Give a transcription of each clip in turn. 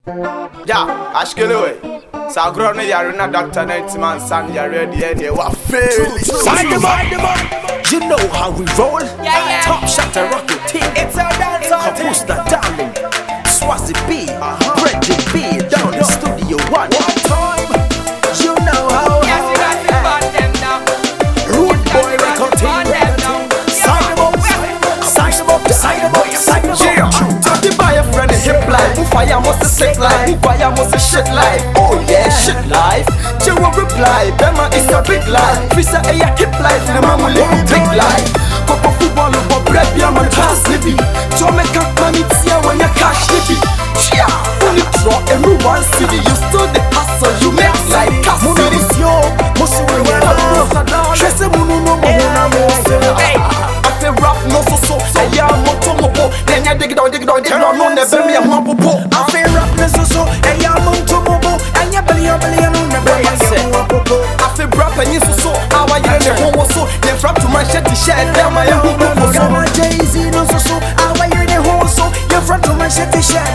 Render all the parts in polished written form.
Yeah, Ashkeleway. Sagron, you're in a doctor, 90 man, son, you're ready, and you are failing. Side them up. You know how we roll. Yeah. Top shot and rocket team. It's a dance on Kapusta darling. Swazi B. Reggie B. Down the studio one time. You know how. Yes, you got to burn them now. Rude boy record team. Side them up. Side them up. Side them up. Side them up. Talking by a friend, hip life. Who fire must a sick life. Who fire must a shit life. Oh yeah, shit life. You will reply. Bema is a big life. Fisa a hip life. The man will live big life. Papa football over bread. Be a man class living. Jamaica man it's here when you cash living. Yeah. When you draw everyone city, you still the hustle. You make like Cassidy. Munu is yo. Musu we were. Trese munu no mo. Hey. I feel rap no so. I am moto mopo. Then you dig it down. No never me a mopo. I feel rap no so. I am moto mopo. And you belly no never me a mopo. I feel rap and you so. How are you in the home so? Then from to my shetty shed. Down my own mopo. Jay-Z no so. How are you in the home so? You're from to my shetty shed.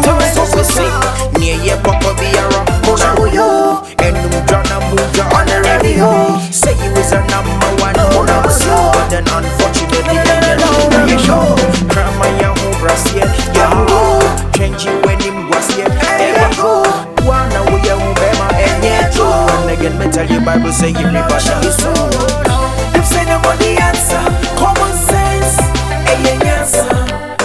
Near your papa be a rock. Yo. And Mujana Muja on the radio. Say you was a number one. But then unfortunately you know. Grandma young brass yet. Yeah. Change you when him was yet. Ever go. One now we are Bema and yet. And again me tell you Bible say everybody is so. Them say no money answer. Common sense. Answer.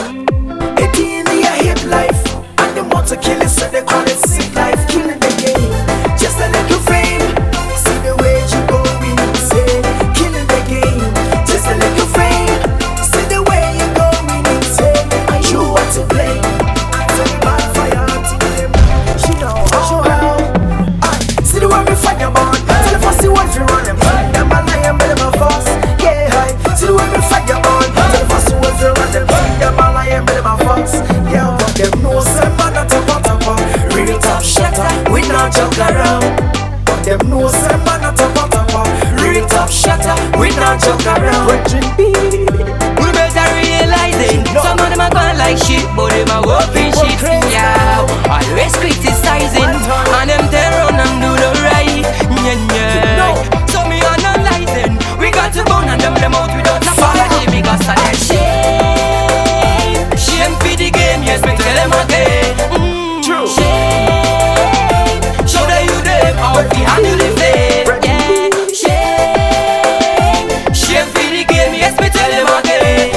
It in the hip life. And them want to kill it so they call it sick life. Killing the game. Just a little fame. See the way you go in. Say killing the game. Just a little fame. See the way you go in. Say are you want to blame? I tell you bad fire to them. You know how. See the way we fire burn. Tell the fussy ones we run them. Them a lion, but them a false. Yeah, hi. See the way we fire burn. Tell the fussy ones we run them. Them a lion, but them a false. Yeah, but them know some man a tapa. Real top shatter. We not joke around. But them know some man a tapa. Real top shatter. We not joke around. We better realize it. Some of them are gone like shit, but them are working shit. Yeah, always criticizing, and them turn around and do the right. Yeah. So me analyzing, we got to burn and them out without no apology because of that shame. Shame for the game, yes, me tell them again. True. Shame. Show the you them how to handle the faith. Yeah. Shame. Shame for the game, yes, me tell them again.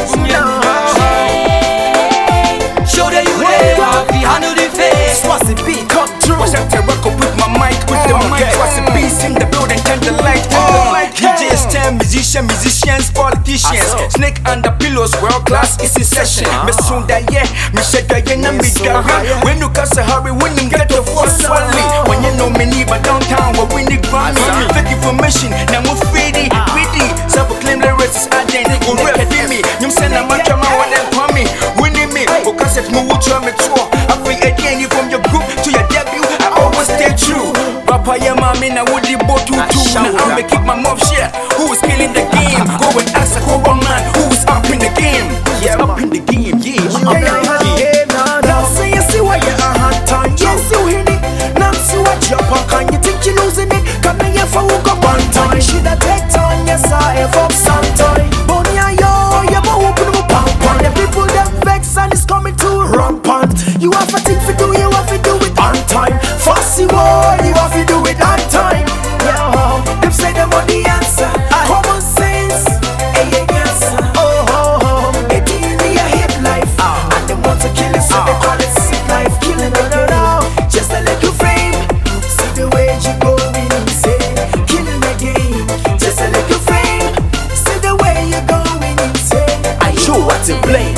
Show the you them how to handle the faith. Swazi B, come true. Watch out, I work up with my mic, with the mic. Swazi B, in the building, turn the light. DJs, 10 musicians, politicians. Snake under pillows, world class is in session. Me soon that yeah, me said that you know me down. When you cast a hurry, when you get the force swally. When you know me need, but downtown, we're winning Grammy. Fake information, now we're greedy. Self-proclaimed lyrics is adding. Who rap me? You send a match, I'm out and call me. Winning me, because it's me, what you're me tour. I bring again you from your group to your debut. I always stay true. Papa, yeah, mommy, now would you both do too? Now I'm gonna kick my mouth shit. Who is killing the game? Go and ask a whole man who is up in the game. Yeah, up in the game, yeah. Up in the game. Now say you see why you a hard time. Yes, you hear it. Now see what you're packing. You think you're losing it? Come here for hook up on time. Shoulda take time, yes I have up some time. But yeah, yo, you go open up pump on. The people that vex and it's coming to rampant. You have a thing for do, you have to do it on time. Fussy boy, you have to do it on time. Yeah, them say them on the answer. Common sense, answer. Oh, it in the hip life. And them want to kill it, so they call it sick life. Killing the girl, just a little frame. See the way you go in, say killing the game. Just a little frame. See the way you go in, say I you what to blame.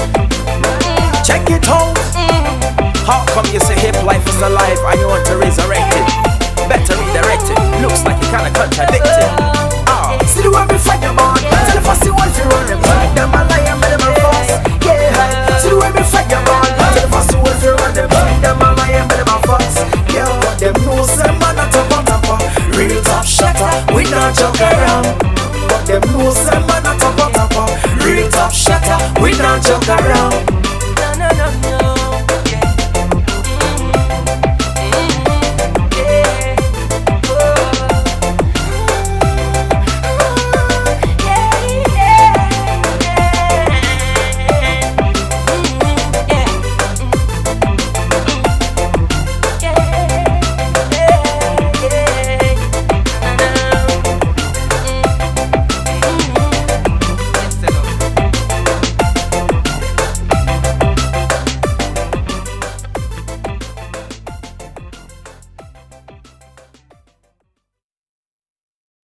Check it out. How come you say hip life is alive and you want to resurrect it? Better redirect it. Looks like you kinda contradicted. See the way we fight them on. Tell the fussy ones to run them. Them a lion, but them a false. Yeah, see the way we fight them on. Tell the fussy ones to run them. Them a lion, but them a false. Yeah, but them know some man a tapa. Real top shatter, we not joke around. But them know some man a tapa. Real top shatter, we not joke around.